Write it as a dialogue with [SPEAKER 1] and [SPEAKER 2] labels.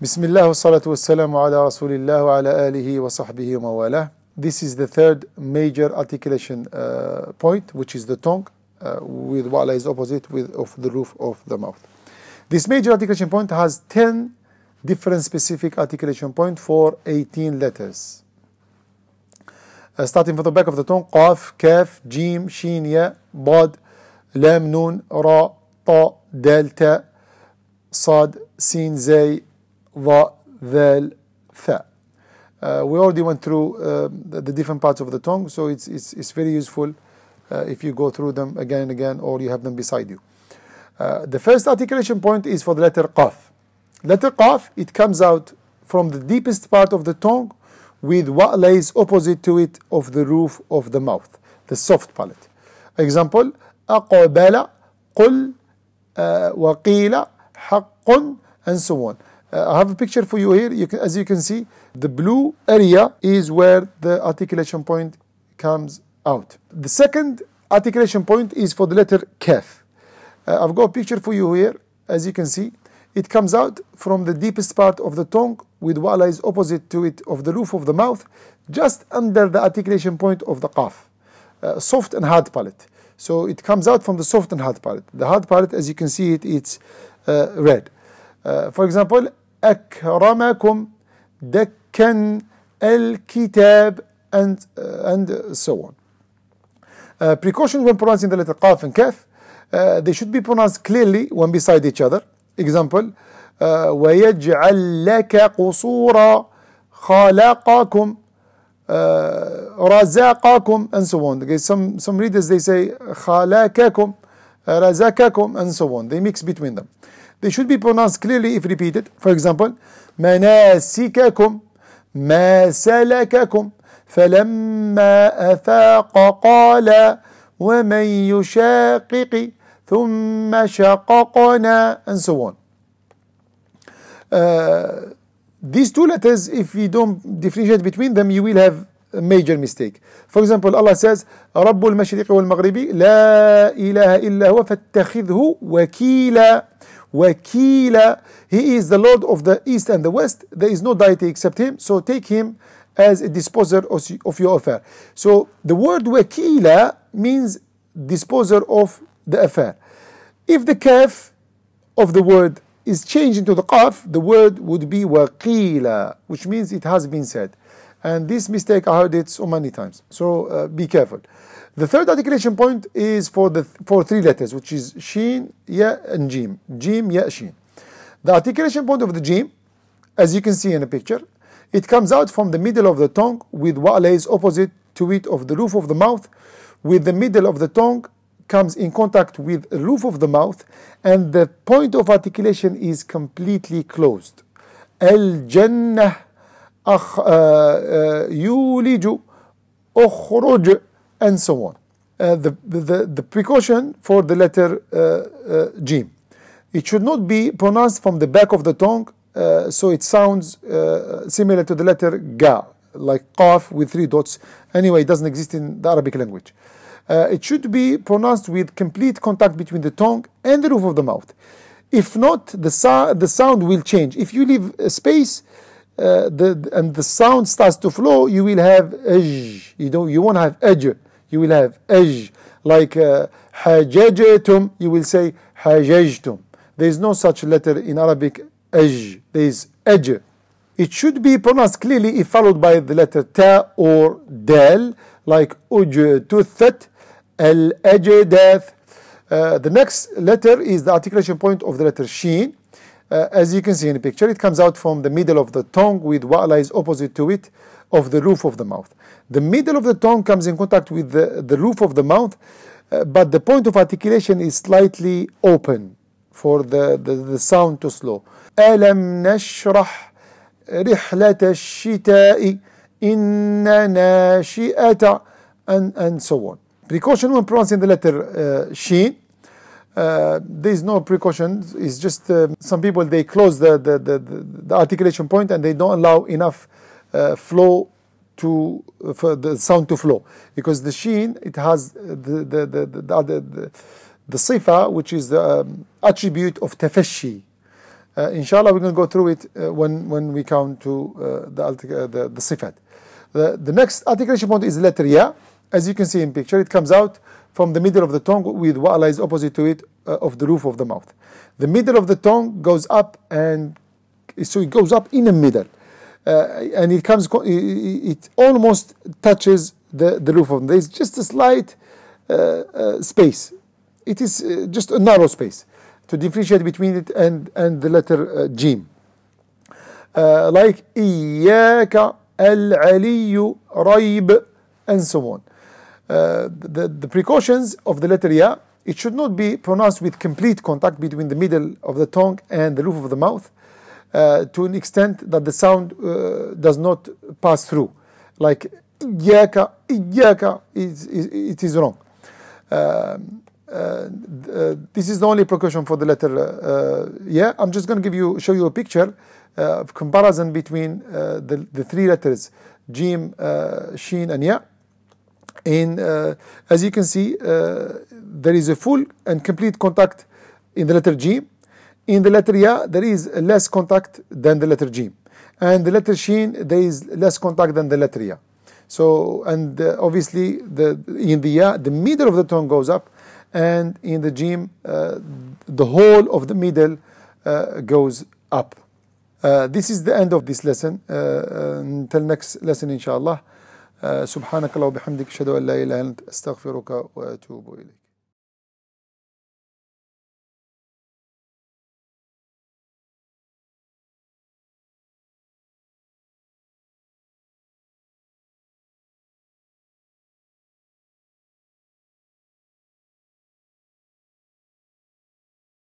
[SPEAKER 1] Bismillah wa salatu wa salamu ala rasulillah wa ala alihi wa sahbihi wa mawalah. This is the third major articulation point, which is the tongue, with what is opposite of the roof of the mouth. This major articulation point has 10 different specific articulation points for 18 letters. Starting from the back of the tongue: qaf, kaf, jim, shin, ya, bad, lam, nun, ra, ta, dal, ta, sad, sin, zay, dha, dhal, tha. We already went through the different parts of the tongue, so it's very useful if you go through them again and again, or you have them beside you. The first articulation point is for the letter qaf. Letter qaf, it comes out from the deepest part of the tongue with what lays opposite to it of the roof of the mouth, the soft palate. Example: aqbala, qul, waqila, haqqun, and so on. I have a picture for you here. As you can see, the blue area is where the articulation point comes out. The second articulation point is for the letter kaf. I've got a picture for you here. As you can see, it comes out from the deepest part of the tongue with what lies opposite to it of the roof of the mouth, just under the articulation point of the qaf. Soft and hard palate. So it comes out from the soft and hard palate. The hard palate, as you can see it's red. For example, akramakum, dakkan, al-kitab, and so on. Precautions when pronouncing the letter qaf and kaf. They should be pronounced clearly when beside each other. Example: وَيَجْعَلْ لَكَ قُصُورًا خَلَقَكُمْ رَزَقَكُمْ, and so on. Okay, some readers, they say خَلَقَكُمْ رَزَقَكُمْ, and so on. They mix between them. They should be pronounced clearly if repeated. For example: مناسككم ما سلككم فلما أفاق قال ومن يشاقق ثم شققنا, and so on. These two letters, if you don't differentiate between them, you will have a major mistake. For example, Allah says رب المشرق والمغرب لا إله إلا هو فاتخذه وكيلا. Wakila, he is the Lord of the East and the West. There is no deity except him, so take him as a disposer of your affair. So the word wakila means disposer of the affair. If the kaf of the word is changed into the qaf, the word would be waqila, which means it has been said. And this mistake, I heard it so many times, so be careful. The third articulation point is for three letters, which is shin, ya, and jim. Jim, ya, shin. The articulation point of the jim, as you can see in the picture, it comes out from the middle of the tongue with what lays opposite to it of the roof of the mouth, with the middle of the tongue comes in contact with the roof of the mouth, and the point of articulation is completely closed. Al-jannah, yuliju, ukhruj, and so on. The precaution for the letter jim. It should not be pronounced from the back of the tongue, so it sounds similar to the letter ga, like qaf with 3 dots. Anyway, it doesn't exist in the Arabic language. It should be pronounced with complete contact between the tongue and the roof of the mouth. If not, the sound will change. If you leave a space and the sound starts to flow, you will have aj. You won't have aj. You will have aj. Like hajajtum, you will say hajajtum. There is no such letter in Arabic, aj. There is aj. It should be pronounced clearly if followed by the letter ta or dal, like ujtuthat, al-ajdath. The next letter is the articulation point of the letter shin. As you can see in the picture, it comes out from the middle of the tongue with what lies opposite to it of the roof of the mouth. The middle of the tongue comes in contact with the roof of the mouth, but the point of articulation is slightly open for the sound to slow. Alam nashrah rihlat ash-shita'i inna nashi'ata, and so on. Precaution when pronouncing the letter shin. There is no precaution. It's just some people, they close the articulation point and they don't allow enough flow for the sound to flow, because the shin, it has the sifa, which is the attribute of tafashi. Inshallah, we're going to go through it when we come to the sifat. The next articulation point is letter ya. As you can see in picture, it comes out from the middle of the tongue with what lies opposite to it of the roof of the mouth. The middle of the tongue goes up, and so it goes up in the middle, and it almost touches the roof of the. There's just a slight space. It is just a narrow space to differentiate between it and the letter Jim. Like إياك العلي ريب, and so on. The precautions of the letter Ya, it should not be pronounced with complete contact between the middle of the tongue and the roof of the mouth, to an extent that the sound does not pass through. Like إياك, it is wrong. This is the only precaution for the letter Ya. I'm just going to show you a picture of comparison between the three letters Jim, Shin, and Ya. As you can see, there is a full and complete contact in the letter Jim. In the letter Ya, there is less contact than the letter Jim, and the letter Shin, there is less contact than the letter Ya. So, and obviously, in the Ya, the middle of the tongue goes up, and in the Jim, the whole of the middle goes up. This is the end of this lesson. Until next lesson, inshallah. سبحانك اللهم وبحمدك أشهد أن لا إله إلا أنت أستغفرك وأتوب إليك.